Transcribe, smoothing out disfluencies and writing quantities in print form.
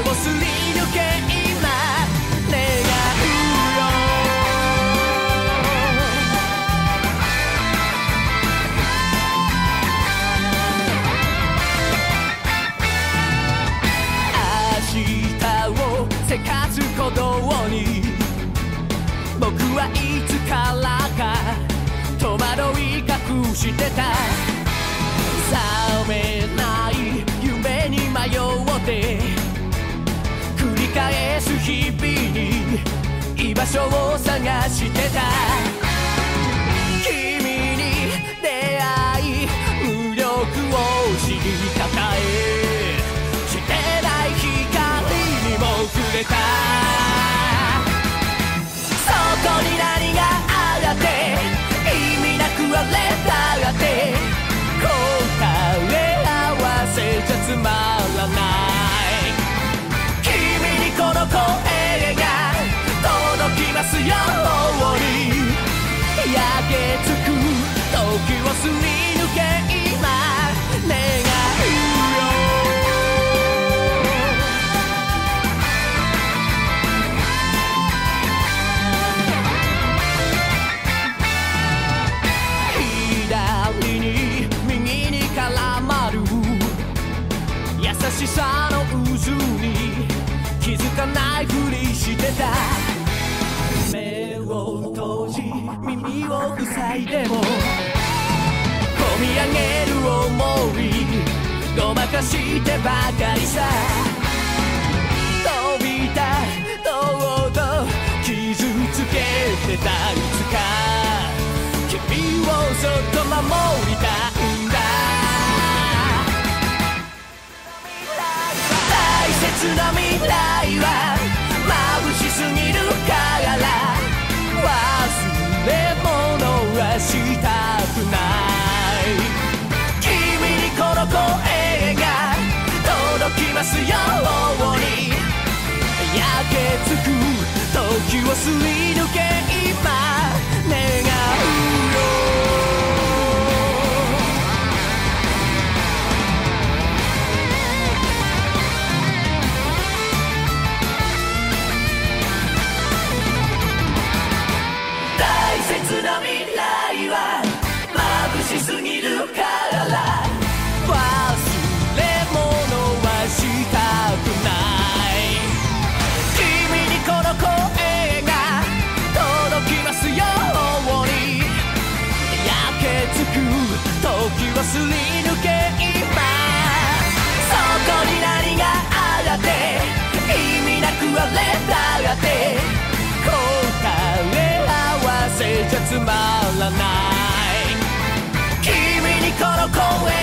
をすり抜け今願うよ。明日をせかす鼓動に僕はいつからか戸惑い隠してた。覚めない夢に迷って繰り返す日々に居場所を探してた。君に出会い無力を知り抱えしてない光にも触れた。そこに何があって意味なくあれたって答え合わせじゃつまらない。君にこの声が届きますように焼けつく時をすり抜け今願うよ。左に右に絡まる優しさの渦に気づかないふりしてた。目を閉じ耳を塞いでも込み上げる想いごまかしてばかりさ。飛びた堂々傷つけてたいつか君をそっと守りたいんだ。大切な未来は眩しすぎるから忘れ物はしたくない。君にこの声が届きますように焼けつく時をすり抜け今願うよ。大切な未来は眩しすぎるから忘れ物はしたくない。君にこの声が届きますように焼けつく時をすり抜け今そこに何があって意味なくあれたって答え合わせじゃつまらない。君にこの声